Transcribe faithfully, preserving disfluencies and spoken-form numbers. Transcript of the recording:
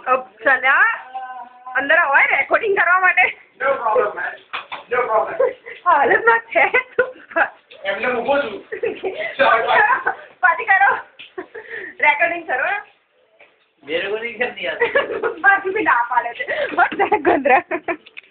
ચલા અંદર હોય રેકોર્ડિંગ કરવા માટે no problem man no problem હાલતમાં છે એમને ઊભો છું પાર્ટી કરો રેકોર્ડિંગ કરો मेरे को नहीं करनी आती बाकी भी ना पाले थे बहुत गंदरा